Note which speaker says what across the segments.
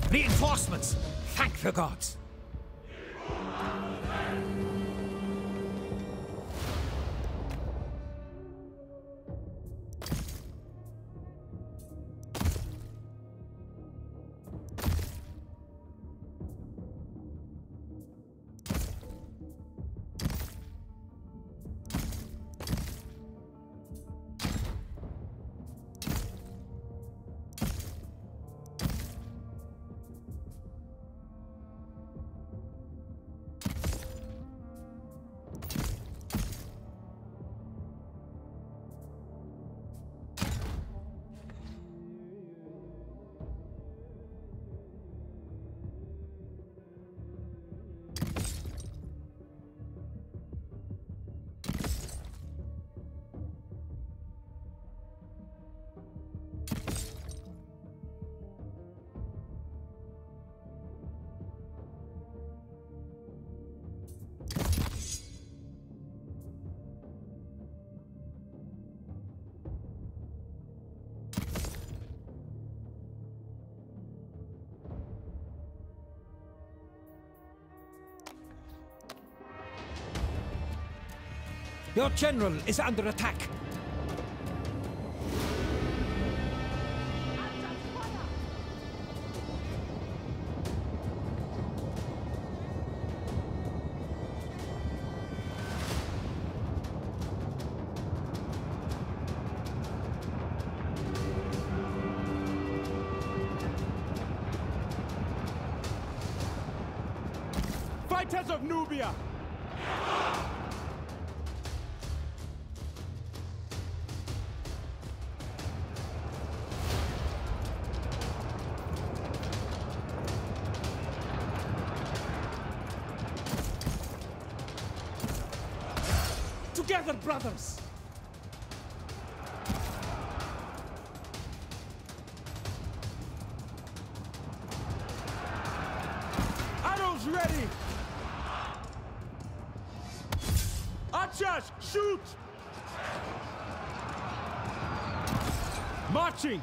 Speaker 1: Reinforcements! Thank the gods! Your general is under attack.
Speaker 2: Fighters of Nubia! Together, brothers! Arrows ready! Archers, shoot! Marching!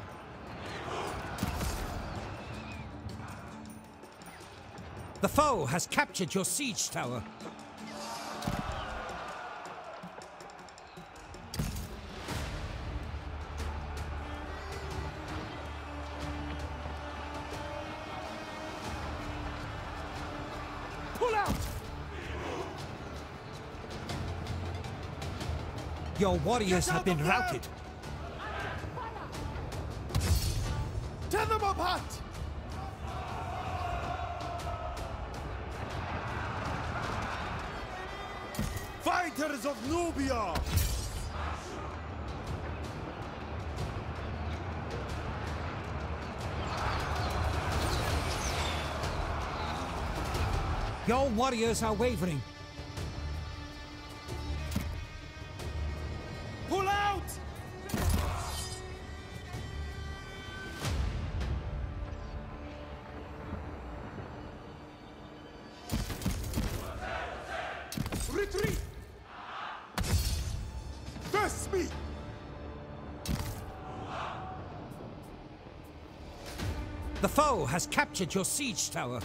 Speaker 1: The foe has captured your siege tower.
Speaker 2: Pull out!
Speaker 1: Your warriors have been routed.
Speaker 2: Tear them apart! Fighters of Nubia!
Speaker 1: Your warriors are wavering.
Speaker 2: Pull out! Retreat! Face me!
Speaker 1: The foe has captured your siege tower.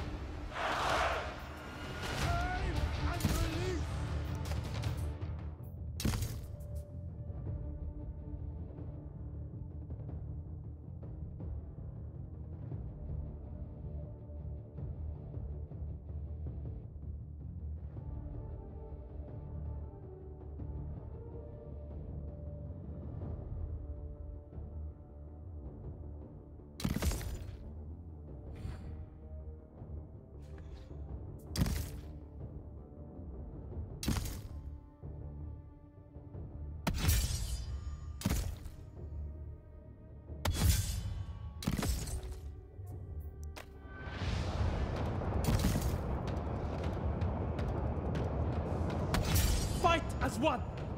Speaker 2: Fight as one!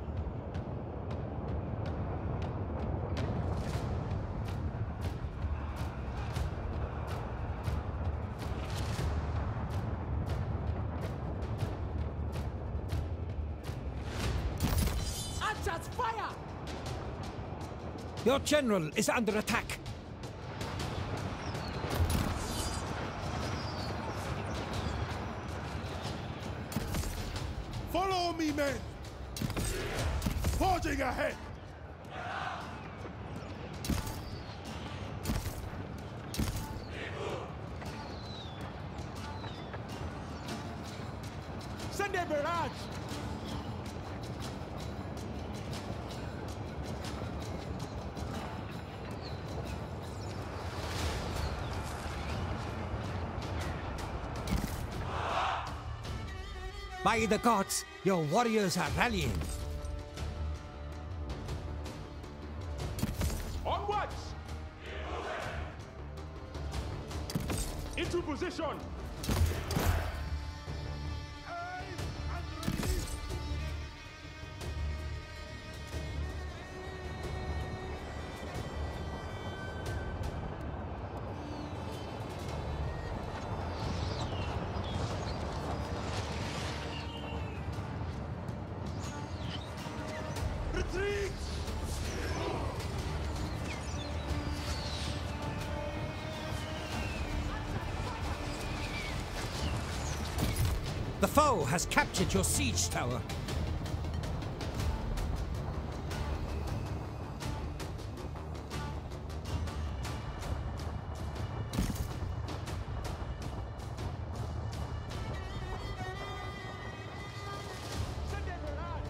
Speaker 2: Archers, fire!
Speaker 1: Your general is under attack.
Speaker 2: me, men! Forging ahead! Send a barrage!
Speaker 1: By the gods, your warriors are rallying.
Speaker 2: Onwards! Into position! Aim and release! Retreat!
Speaker 1: The foe has captured your siege tower.
Speaker 2: Send a barrage!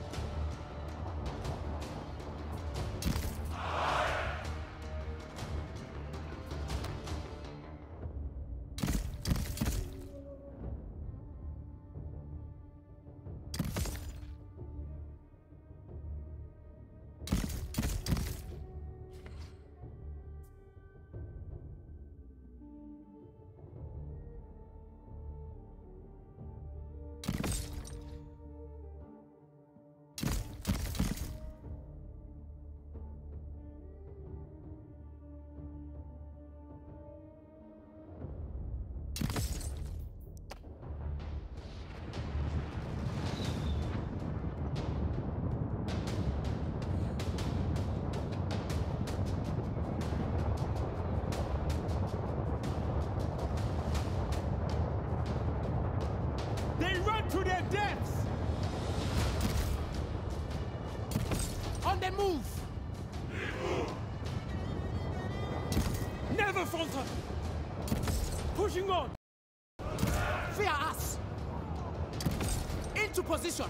Speaker 2: They run to their deaths! On the move! Never falter! Pushing on! Fear us! Into position!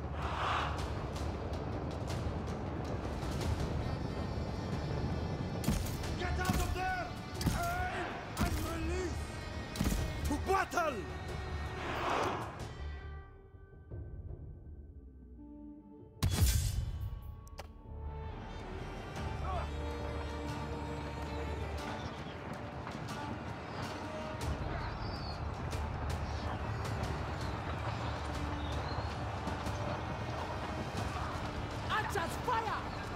Speaker 2: Get out of there! Aim and release! To battle! Archers, fire!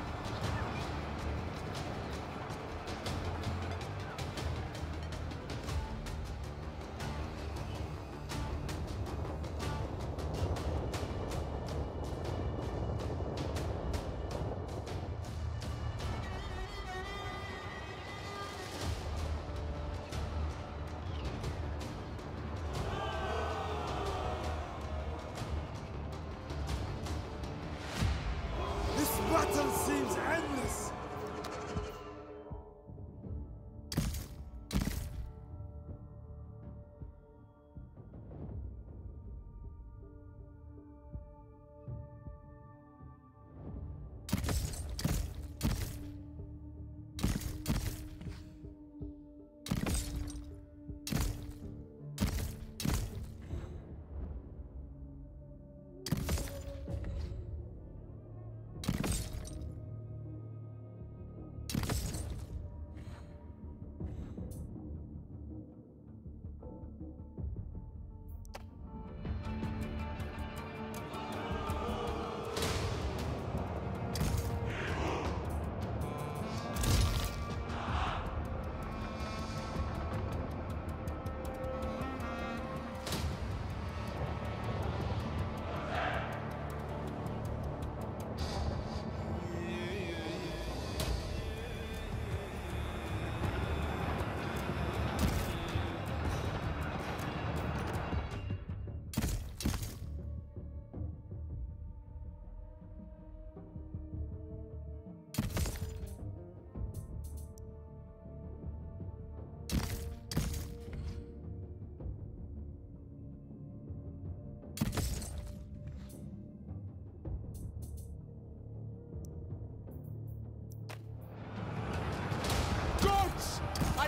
Speaker 2: This battle seems endless!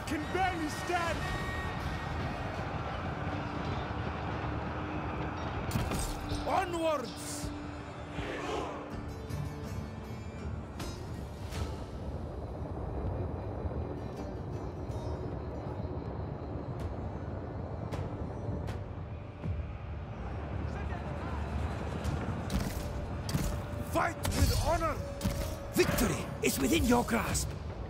Speaker 2: can barely stand! Onwards! Fight with honor!
Speaker 1: Victory is within your grasp.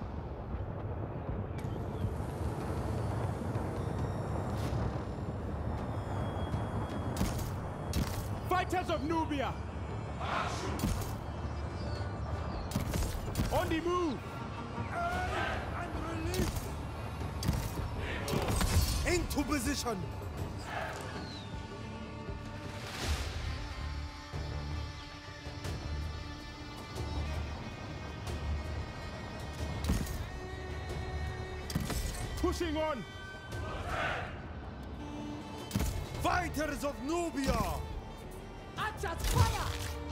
Speaker 2: Fighters of Nubia! On the move! And release! Into position! Pushing on! Fighters of Nubia!
Speaker 3: Archers, fire!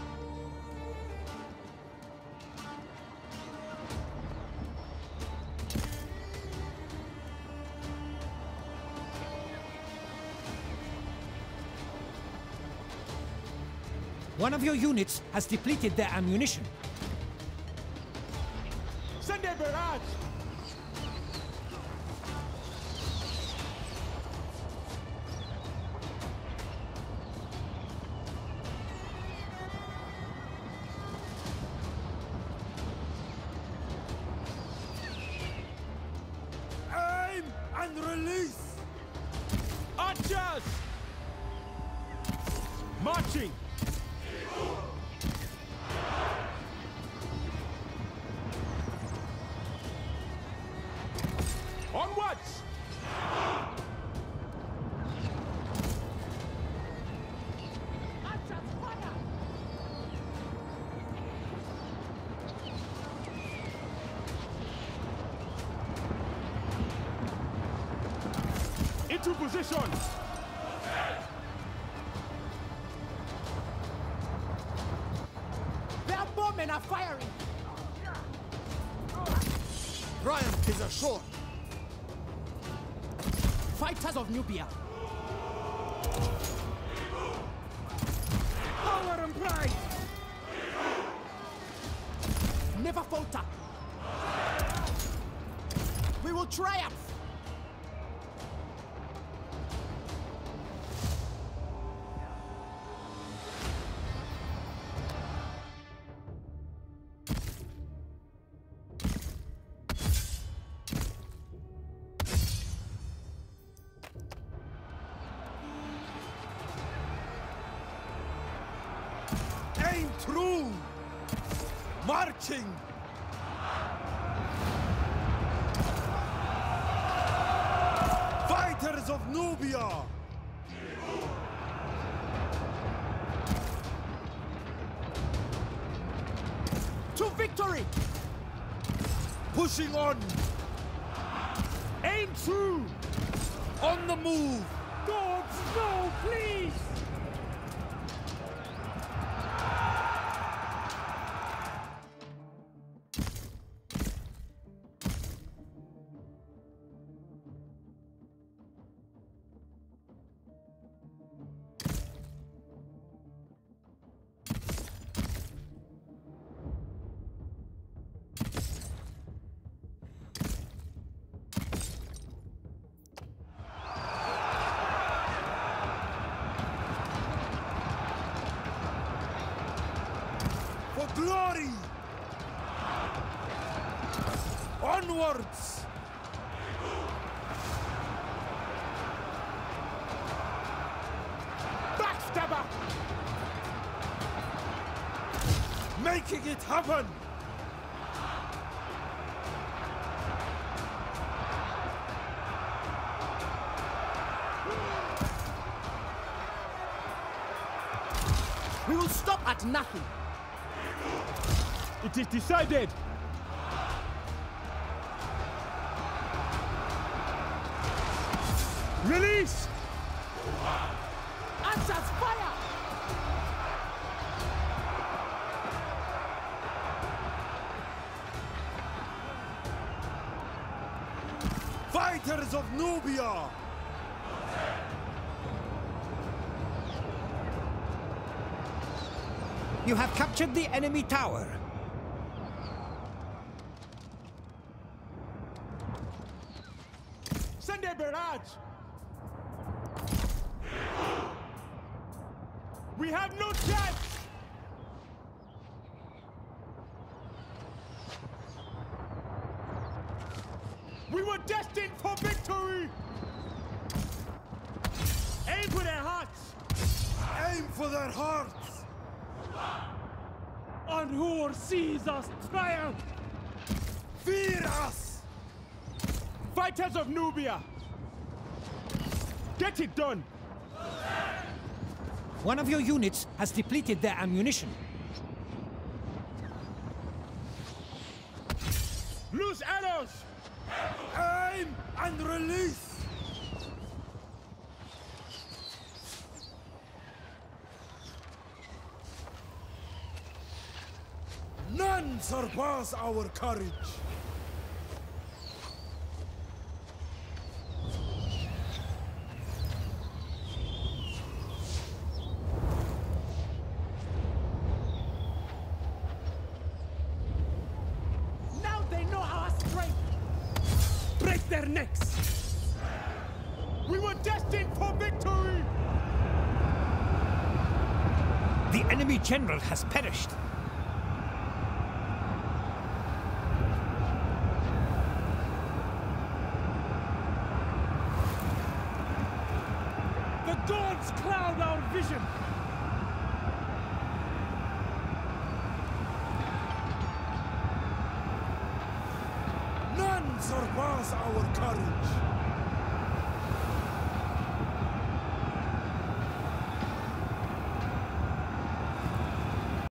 Speaker 1: One of your units has depleted their ammunition.
Speaker 2: Send a barrage! Aim and release! Archers! Marching! Onwards!
Speaker 3: Archers, fire!
Speaker 2: Into position!
Speaker 3: Their bowmen are firing!
Speaker 2: Triumph is assured!
Speaker 3: Fighters of Nubia!
Speaker 2: Power and pride!
Speaker 3: Never falter! We will triumph!
Speaker 2: Aim true! Marching! Fighters of Nubia!
Speaker 3: To victory!
Speaker 2: Pushing on! Aim true! On the move! Gods, no, please! For glory! Onwards! Backstabber! Making it happen!
Speaker 3: We will stop at nothing!
Speaker 2: It is decided! Release!
Speaker 3: Archers, fire!
Speaker 2: Fighters of Nubia!
Speaker 1: You have captured the enemy tower.
Speaker 2: Send a barrage! We have no chance! We were destined for victory! Aim for their hearts! Aim for their hearts!
Speaker 4: On who sees us triumph!
Speaker 2: Fear us!
Speaker 4: Fighters of Nubia! Get it done!
Speaker 1: One of your units has depleted their ammunition.
Speaker 4: Loose arrows!
Speaker 2: Aim and release! None surpass our courage!
Speaker 4: Now they know our strength! Break their necks!
Speaker 2: We were destined for victory!
Speaker 1: The enemy general has perished.
Speaker 4: The gods cloud our vision!
Speaker 2: None surpass our courage!